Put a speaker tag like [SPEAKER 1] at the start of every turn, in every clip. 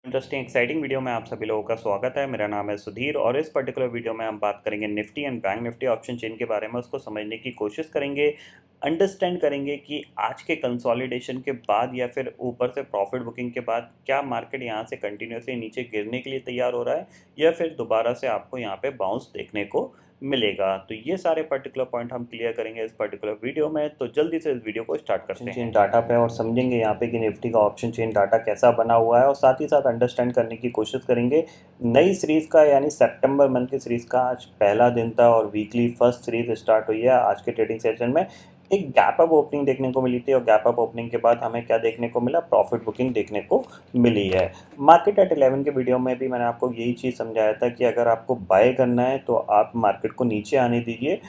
[SPEAKER 1] Interesting exciting video में आप सभी लोगों का स्वागत है। मेरा नाम है सुधीर और इस पर्टिकुलर वीडियो में हम बात करेंगे Nifty and bank Nifty option chain के बारे में। उसको समझने की कोशिश करेंगे, अंडरस्टैंड करेंगे कि आज के कंसोलिडेशन के बाद या फिर ऊपर से प्रॉफिट बुकिंग के बाद क्या मार्केट यहाँ से कंटिन्यूसली नीचे गिरने के लिए तैयार हो रहा है या फिर दोबारा से आपको यहाँ पे बाउंस देखने को मिलेगा। तो ये सारे पर्टिकुलर पॉइंट हम क्लियर करेंगे इस पर्टिकुलर वीडियो में। तो जल्दी से इस वीडियो को स्टार्ट करते हैं डाटा पे और समझेंगे यहाँ पे कि निफ्टी का ऑप्शन चेन डाटा कैसा बना हुआ है और साथ ही साथ अंडरस्टैंड करने की कोशिश करेंगे नई सीरीज़ का, यानी सितंबर मंथ की सीरीज़ का आज पहला दिन था और वीकली फर्स्ट सीरीज स्टार्ट हुई है। आज के ट्रेडिंग सेशन में एक गैप अप ओपनिंग देखने को मिली थी और गैप अप ओपनिंग के बाद हमें क्या देखने को मिला, प्रॉफिट बुकिंग देखने को मिली है। मार्केट एट 11 के वीडियो में भी मैंने आपको यही चीज़ समझाया था कि अगर आपको बाय करना है तो आप मार्केट को नीचे आने दीजिए।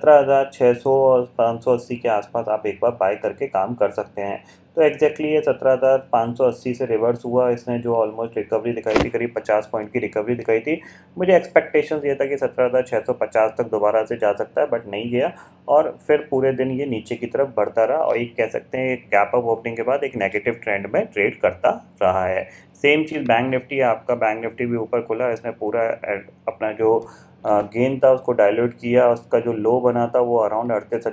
[SPEAKER 1] 17,600 और 580 के आसपास आप एक बार बाय करके काम कर सकते हैं। तो एग्जैक्टली ये 17,580 से रिवर्स हुआ। इसने जो ऑलमोस्ट रिकवरी दिखाई थी, करीब 50 पॉइंट की रिकवरी दिखाई थी। मुझे एक्सपेक्टेशंस ये था कि 17,650 तक दोबारा से जा सकता है, बट नहीं गया और फिर पूरे दिन ये नीचे की तरफ बढ़ता रहा और एक कह सकते हैं एक गैप अप ओपनिंग के बाद एक नेगेटिव ट्रेंड में ट्रेड करता रहा है। सेम चीज़ बैंक निफ्टी है। आपका बैंक निफ्टी भी ऊपर खुला, इसने पूरा अपना जो गेन था उसको डाइल्यूट किया। उसका जो लो बना था वो अराउंड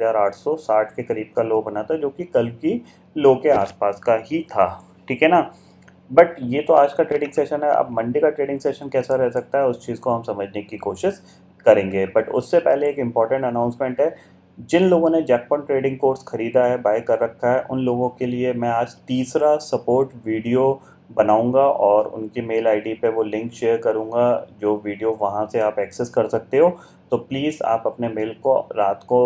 [SPEAKER 1] 38,860 के करीब का लो बना था, जो कि कल की लो के आसपास का ही था। ठीक है ना। बट ये तो आज का ट्रेडिंग सेशन है। अब मंडे का ट्रेडिंग सेशन कैसा रह सकता है उस चीज़ को हम समझने की कोशिश करेंगे। बट उससे पहले एक इम्पॉर्टेंट अनाउंसमेंट है। जिन लोगों ने जैकपॉट ट्रेडिंग कोर्स ख़रीदा है, बाय कर रखा है, उन लोगों के लिए मैं आज तीसरा सपोर्ट वीडियो बनाऊंगा और उनकी मेल आईडी पे वो लिंक शेयर करूंगा, जो वीडियो वहां से आप एक्सेस कर सकते हो। तो प्लीज़ आप अपने मेल को रात को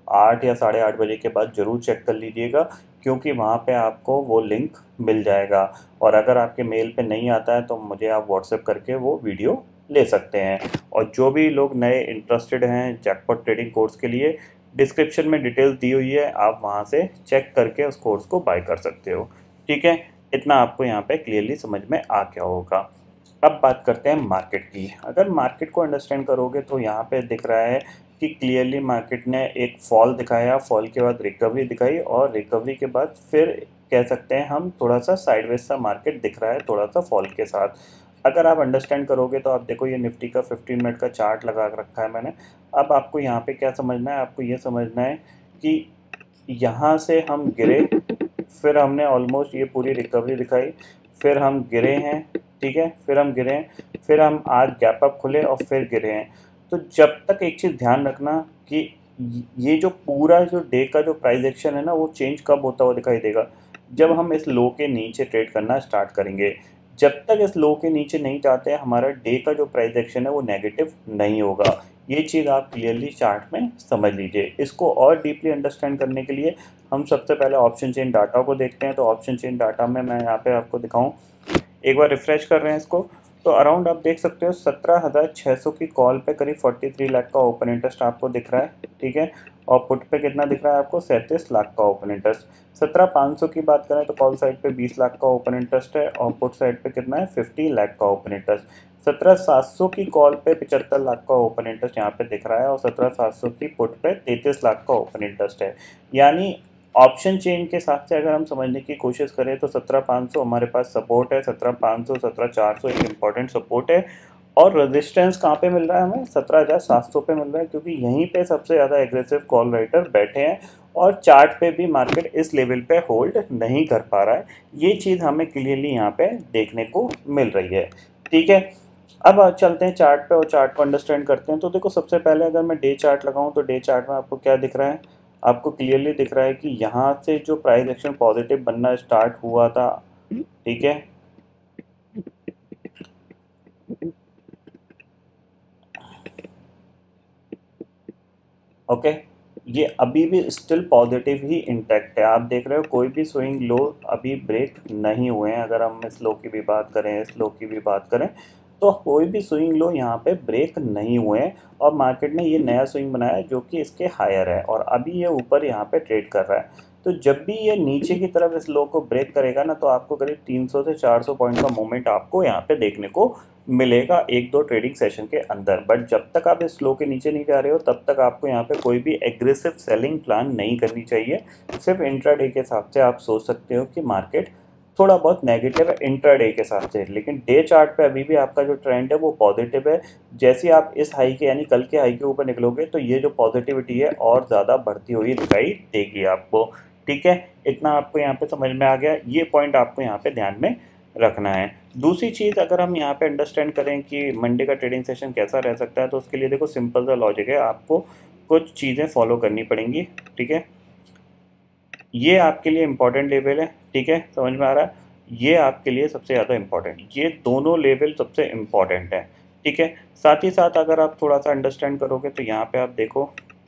[SPEAKER 1] 8 या 8:30 बजे के बाद ज़रूर चेक कर लीजिएगा, क्योंकि वहाँ पे आपको वो लिंक मिल जाएगा। और अगर आपके मेल पे नहीं आता है तो मुझे आप व्हाट्सएप करके वो वीडियो ले सकते हैं। और जो भी लोग नए इंटरेस्टेड हैं जैकपॉट ट्रेडिंग कोर्स के लिए, डिस्क्रिप्शन में डिटेल्स दी हुई है, आप वहाँ से चेक करके उस कोर्स को बाय कर सकते हो। ठीक है, इतना आपको यहाँ पे क्लियरली समझ में आ गया होगा। अब बात करते हैं मार्केट की। अगर मार्केट को अंडरस्टैंड करोगे तो यहाँ पे दिख रहा है कि क्लियरली मार्केट ने एक फॉल दिखाया, फॉल के बाद रिकवरी दिखाई और रिकवरी के बाद फिर कह सकते हैं हम थोड़ा सा साइडवेज सा मार्केट दिख रहा है, थोड़ा सा फॉल के साथ। अगर आप अंडरस्टैंड करोगे तो आप देखो, ये निफ्टी का 15 मिनट का चार्ट लगा रखा है मैंने। अब आपको यहाँ पे क्या समझना है, आपको ये समझना है कि यहाँ से हम गिरे, फिर हमने ऑलमोस्ट ये पूरी रिकवरी दिखाई, फिर हम गिरे हैं। ठीक है, फिर हम गिरे हैं, फिर हम आज गैप अप खुले और फिर गिरे हैं। तो जब तक एक चीज़ ध्यान रखना कि ये जो पूरा जो डे का जो प्राइस एक्शन है ना, वो चेंज कब होता हुआ दिखाई देगा, जब हम इस लो के नीचे ट्रेड करना स्टार्ट करेंगे। जब तक इस लो के नीचे नहीं जाते हैं, हमारा डे का जो प्राइस एक्शन है वो नेगेटिव नहीं होगा। ये चीज़ आप क्लियरली चार्ट में समझ लीजिए। इसको और डीपली अंडरस्टैंड करने के लिए हम सबसे पहले ऑप्शन चेन डाटा को देखते हैं। तो ऑप्शन चेन डाटा में मैं यहाँ पे आपको दिखाऊं, एक बार रिफ्रेश कर रहे हैं इसको, तो अराउंड आप देख सकते हो 17,600 की कॉल पे करीब 43 लाख का ओपन इंटरेस्ट आपको दिख रहा है। ठीक है, और पुट पे कितना दिख रहा है आपको, 37 लाख का ओपन इंटरेस्ट। 17,500 की बात करें तो कॉल साइड पे 20 लाख का ओपन इंटरेस्ट है और पुट साइड पे कितना है, 50 लाख का ओपन इंटरेस्ट। 17,700 की कॉल पे 75 लाख का ओपन इंटरेस्ट यहाँ पे दिख रहा है और 17,700 की पुट पे 33 लाख का ओपन इंटरेस्ट है। यानी ऑप्शन चेन के हिसाब से अगर हम समझने की कोशिश करें तो 17,500 हमारे पास सपोर्ट है, 17,500 17,400 एक इम्पॉर्टेंट सपोर्ट है। और रेजिस्टेंस कहाँ पे मिल रहा है हमें, 17,700 पे मिल रहा है, क्योंकि यहीं पे सबसे ज़्यादा एग्रेसिव कॉल राइटर बैठे हैं और चार्ट पे भी मार्केट इस लेवल पे होल्ड नहीं कर पा रहा है। ये चीज़ हमें क्लियरली यहाँ पे देखने को मिल रही है। ठीक है, अब चलते हैं चार्ट पे और चार्ट को अंडरस्टैंड करते हैं। तो देखो, सबसे पहले अगर मैं डे चार्ट लगाऊं तो डे चार्ट में आपको क्या दिख रहा है, आपको क्लियरली दिख रहा है कि यहाँ से जो प्राइस एक्शन पॉजिटिव बनना स्टार्ट हुआ था, ठीक है, ओके, ये अभी भी स्टिल पॉजिटिव ही इंटैक्ट है। आप देख रहे हो कोई भी स्विंग लो अभी ब्रेक नहीं हुए हैं। अगर हम इस लो की भी बात करें, इस लो की भी बात करें, तो कोई भी स्विंग लो यहाँ पे ब्रेक नहीं हुए हैं और मार्केट ने ये नया स्विंग बनाया जो कि इसके हायर है और अभी ये ऊपर यहाँ पे ट्रेड कर रहा है। तो जब भी ये नीचे की तरफ इस लो को ब्रेक करेगा ना, तो आपको करीब 300 से 400 पॉइंट का मूवमेंट आपको यहाँ पे देखने को मिलेगा एक दो ट्रेडिंग सेशन के अंदर। बट जब तक आप इस लो के नीचे नहीं जा रहे हो तब तक आपको यहाँ पे कोई भी एग्रेसिव सेलिंग प्लान नहीं करनी चाहिए। सिर्फ इंट्राडे के हिसाब से आप सोच सकते हो कि मार्केट थोड़ा बहुत नेगेटिव है इंट्राडे के साथ से, लेकिन डे चार्ट पे अभी भी आपका जो ट्रेंड है वो पॉजिटिव है। जैसे आप इस हाई के यानी कल के हाई के ऊपर निकलोगे तो ये जो पॉजिटिविटी है और ज़्यादा बढ़ती हुई दिखाई देगी आपको। ठीक है, इतना आपको यहाँ पे समझ में आ गया, ये पॉइंट आपको यहाँ पे ध्यान में रखना है। दूसरी चीज़ अगर हम यहाँ पे अंडरस्टैंड करें कि मंडे का ट्रेडिंग सेशन कैसा रह सकता है, तो उसके लिए देखो सिंपल सा लॉजिक है, आपको कुछ चीज़ें फॉलो करनी पड़ेंगी। ठीक है, ये आपके लिए इम्पॉर्टेंट लेवल है। ठीक है, समझ में आ रहा है, ये आपके लिए सबसे ज़्यादा इम्पॉर्टेंट, ये दोनों लेवल सबसे इम्पॉर्टेंट है। ठीक है, साथ ही साथ अगर आप थोड़ा सा अंडरस्टैंड करोगे तो यहाँ पे आप देखो,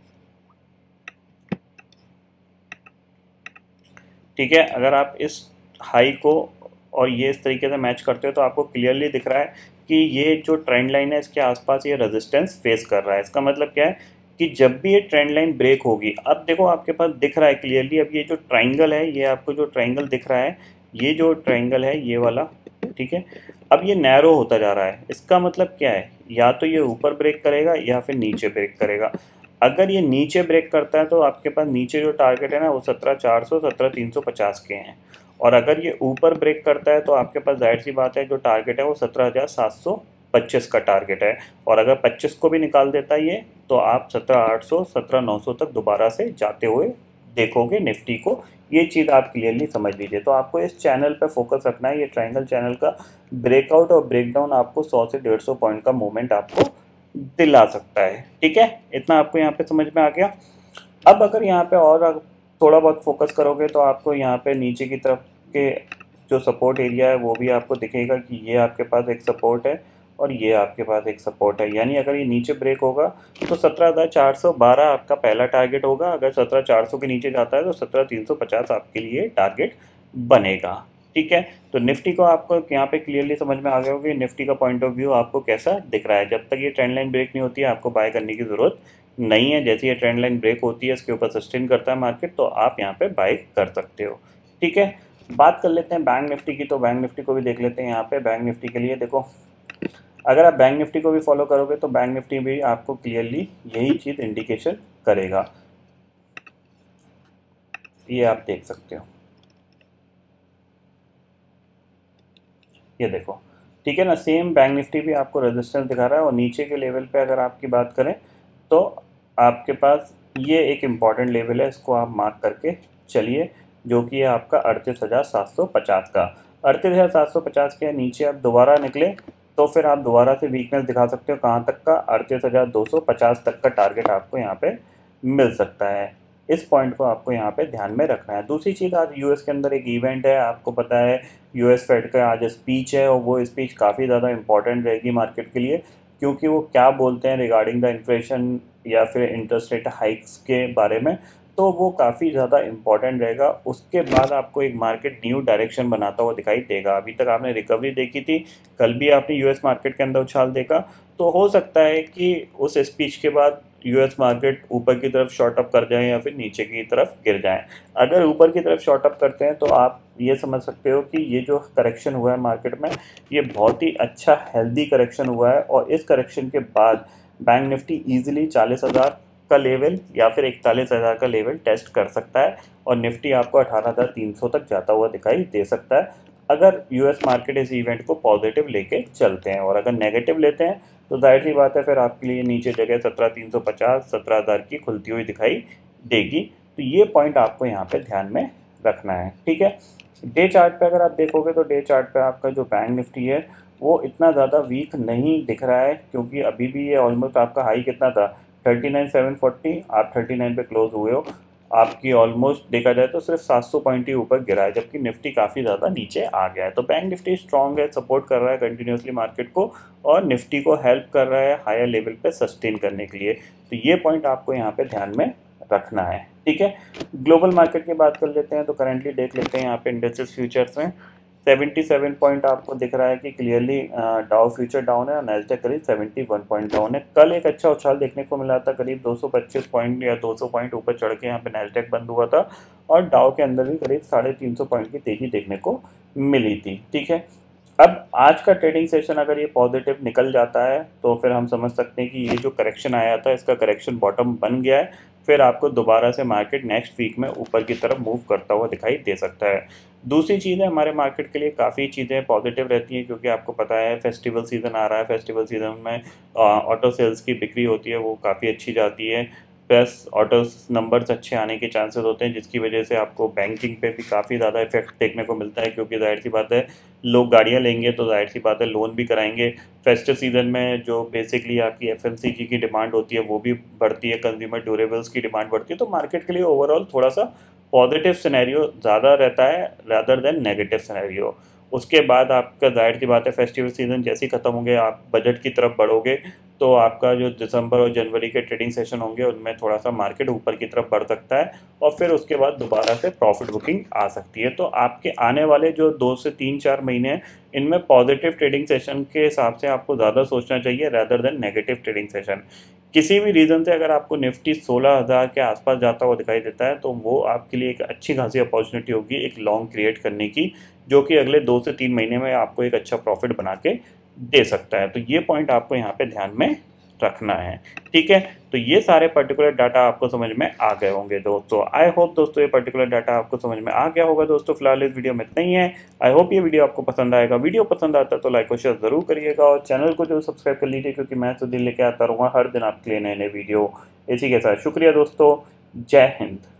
[SPEAKER 1] ठीक है, अगर आप इस हाई को और ये इस तरीके से मैच करते हो तो आपको क्लियरली दिख रहा है कि ये जो ट्रेंड लाइन है इसके आसपास ये रेजिस्टेंस फेस कर रहा है। इसका मतलब क्या है कि जब भी ये ट्रेंड लाइन ब्रेक होगी, अब देखो आपके पास दिख रहा है क्लियरली, अब ये जो ट्राइंगल है, ये आपको जो ट्राइंगल दिख रहा है, ये जो ट्राइंगल है ये वाला, ठीक है, अब ये नैरो होता जा रहा है। इसका मतलब क्या है, या तो ये ऊपर ब्रेक करेगा या फिर नीचे ब्रेक करेगा। अगर ये नीचे ब्रेक करता है तो आपके पास नीचे जो टारगेट है ना वो 17,400 17,350 के हैं, और अगर ये ऊपर ब्रेक करता है तो आपके पास जाहिर सी बात है जो टारगेट है वो 17,725 का टारगेट है, और अगर 25 को भी निकाल देता है ये तो आप 17,800 17,900 तक दोबारा से जाते हुए देखोगे निफ्टी को। ये चीज़ आप क्लियरली समझ लीजिए। तो आपको इस चैनल पे फोकस रखना है, ये ट्रायंगल चैनल का ब्रेकआउट और ब्रेकडाउन आपको 100 से 150 पॉइंट का मूवमेंट आपको दिला सकता है। ठीक है, इतना आपको यहाँ पे समझ में आ गया। अब अगर यहाँ पे और आप थोड़ा बहुत फोकस करोगे तो आपको यहाँ पे नीचे की तरफ के जो सपोर्ट एरिया है वो भी आपको दिखेगा कि ये आपके पास एक सपोर्ट है और ये आपके पास एक सपोर्ट है। यानी अगर ये नीचे ब्रेक होगा तो 17,412 आपका पहला टारगेट होगा, अगर 17,400 के नीचे जाता है तो 17,350 आपके लिए टारगेट बनेगा। ठीक है, तो निफ्टी को आपको यहाँ पे क्लियरली समझ में आ गया होगा कि निफ्टी का पॉइंट ऑफ व्यू आपको कैसा दिख रहा है। जब तक ये ट्रेंड लाइन ब्रेक नहीं होती है आपको बाय करने की ज़रूरत नहीं है। जैसे ये ट्रेंड लाइन ब्रेक होती है इसके ऊपर सस्टेन करता है मार्केट तो आप यहाँ पे बाय कर सकते हो। ठीक है, बात कर लेते हैं बैंक निफ्टी की, तो बैंक निफ्टी को भी देख लेते हैं। यहाँ पे बैंक निफ्टी के लिए देखो, अगर आप बैंक निफ्टी को भी फॉलो करोगे तो बैंक निफ्टी भी आपको क्लियरली यही चीज़ इंडिकेशन करेगा, ये आप देख सकते हो, ये देखो। ठीक है ना, सेम बैंक निफ्टी भी आपको रेजिस्टेंस दिखा रहा है, और नीचे के लेवल पे अगर आपकी बात करें तो आपके पास ये एक इम्पॉर्टेंट लेवल है, इसको आप मार्क करके चलिए, जो कि है आपका 38,750 का। 38,750 के नीचे आप दोबारा निकले तो फिर आप दोबारा से वीकनेस दिखा सकते हो, कहाँ तक का, 38,250 तक का टारगेट आपको यहाँ पे मिल सकता है। इस पॉइंट को आपको यहाँ पे ध्यान में रखना है। दूसरी चीज़, आज यूएस के अंदर एक इवेंट है, आपको पता है यूएस फेड का आज स्पीच है, और वो स्पीच काफ़ी ज़्यादा इंपॉर्टेंट रहेगी मार्केट के लिए, क्योंकि वो क्या बोलते हैं रिगार्डिंग द इन्फ्लेशन या फिर इंटरेस्ट रेट हाइक्स के बारे में, तो वो काफ़ी ज़्यादा इम्पॉर्टेंट रहेगा। उसके बाद आपको एक मार्केट न्यू डायरेक्शन बनाता हुआ दिखाई देगा। अभी तक आपने रिकवरी देखी थी, कल भी आपने यूएस मार्केट के अंदर उछाल देखा, तो हो सकता है कि उस स्पीच के बाद यूएस मार्केट ऊपर की तरफ शॉर्ट अप कर जाए या फिर नीचे की तरफ गिर जाए। अगर ऊपर की तरफ शॉर्ट अप करते हैं तो आप ये समझ सकते हो कि ये जो करेक्शन हुआ है मार्केट में, ये बहुत ही अच्छा हेल्दी करेक्शन हुआ है, और इस करेक्शन के बाद बैंक निफ्टी ईजिली 40,000 का लेवल या फिर 41,000 का लेवल टेस्ट कर सकता है, और निफ्टी आपको 18,300 तक जाता हुआ दिखाई दे सकता है अगर यूएस मार्केट इस इवेंट को पॉजिटिव लेके चलते हैं। और अगर नेगेटिव लेते हैं तो जाहिर सी बात है फिर आपके लिए नीचे जगह 17,350 17,000 की खुलती हुई दिखाई देगी। तो ये पॉइंट आपको यहाँ पे ध्यान में रखना है। ठीक है, डे चार्ट पे अगर आप देखोगे तो डे चार्ट पे आपका जो बैंक निफ्टी है वो इतना ज़्यादा वीक नहीं दिख रहा है, क्योंकि अभी भी ये ऑलमोस्ट आपका हाई कितना था 39,740, आप 39 पे क्लोज हुए हो, आपकी ऑलमोस्ट देखा जाए तो सिर्फ 700 पॉइंट ही ऊपर गिरा है, जबकि निफ्टी काफ़ी ज़्यादा नीचे आ गया है। तो बैंक निफ्टी स्ट्रॉन्ग है, सपोर्ट कर रहा है कंटिन्यूसली मार्केट को, और निफ्टी को हेल्प कर रहा है हायर लेवल पे सस्टेन करने के लिए। तो ये पॉइंट आपको यहाँ पे ध्यान में रखना है। ठीक है, ग्लोबल मार्केट की बात कर लेते हैं, तो करेंटली देख लेते हैं यहाँ पे इंडेक्सेस फ्यूचर्स में 77 पॉइंट आपको दिख रहा है कि क्लियरली डाउ फ्यूचर डाउन है, और नैस्डैक करीब 71 पॉइंट डाउन है। कल एक अच्छा उछाल देखने को मिला था, करीब 225 पॉइंट या 200 पॉइंट ऊपर चढ़ के यहाँ पे नैस्डैक बंद हुआ था, और डाउ के अंदर भी करीब 350 पॉइंट की तेजी देखने को मिली थी। ठीक है, अब आज का ट्रेडिंग सेशन अगर ये पॉजिटिव निकल जाता है तो फिर हम समझ सकते हैं कि ये जो करेक्शन आया था इसका करेक्शन बॉटम बन गया है। फिर आपको दोबारा से मार्केट नेक्स्ट वीक में ऊपर की तरफ मूव करता हुआ दिखाई दे सकता है। दूसरी चीज़ है, हमारे मार्केट के लिए काफ़ी चीज़ें पॉजिटिव रहती हैं क्योंकि आपको पता है फेस्टिवल सीज़न आ रहा है। फेस्टिवल सीज़न में ऑटो सेल्स की बिक्री होती है, वो काफ़ी अच्छी जाती है। प्लस ऑटो नंबर्स अच्छे आने के चांसेस होते हैं जिसकी वजह से आपको बैंकिंग पे भी काफ़ी ज़्यादा इफेक्ट देखने को मिलता है क्योंकि जाहिर सी बात है लोग गाड़ियाँ लेंगे तो जाहिर सी बात है लोन भी कराएंगे। फेस्टिव सीज़न में जो बेसिकली आपकी एफएमसीजी की डिमांड होती है वो भी बढ़ती है, कंज्यूमर ड्यूरेबल्स की डिमांड बढ़ती है। तो मार्केट के लिए ओवरऑल थोड़ा सा पॉजिटिव सिनेरियो ज़्यादा रहता है रादर देन नेगेटिव सिनेरियो। उसके बाद आपका जाहिर सी बात है फेस्टिवल सीज़न जैसे ही ख़त्म होंगे आप बजट की तरफ बढ़ोगे तो आपका जो दिसंबर और जनवरी के ट्रेडिंग सेशन होंगे उनमें थोड़ा सा मार्केट ऊपर की तरफ बढ़ सकता है और फिर उसके बाद दोबारा से प्रॉफिट बुकिंग आ सकती है। तो आपके आने वाले जो 2 से 3 4 महीने हैं इनमें पॉजिटिव ट्रेडिंग सेशन के हिसाब से आपको ज़्यादा सोचना चाहिए rather than negative trading session. किसी भी रीज़न से अगर आपको निफ्टी 16,000 के आसपास जाता हुआ दिखाई देता है तो वो आपके लिए एक अच्छी खासी अपॉर्चुनिटी होगी एक लॉन्ग क्रिएट करने की, जो कि अगले 2 से 3 महीने में आपको एक अच्छा प्रॉफिट बना के दे सकता है। तो ये पॉइंट आपको यहाँ पे ध्यान में रखना है। ठीक है, तो ये सारे पर्टिकुलर डाटा आपको समझ में आ गए होंगे दोस्तों। आई होप दोस्तों ये पर्टिकुलर डाटा आपको समझ में आ गया होगा दोस्तों। फिलहाल इस वीडियो में इतना ही है। आई होप ये वीडियो आपको पसंद आएगा। वीडियो पसंद आता है तो लाइक और शेयर जरूर करिएगा और चैनल को जो सब्सक्राइब कर लीजिए क्योंकि मैं तो दिन लेके आता रहूँगा हर दिन आपके लिए नए नए वीडियो। इसी के साथ शुक्रिया दोस्तों, जय हिंद।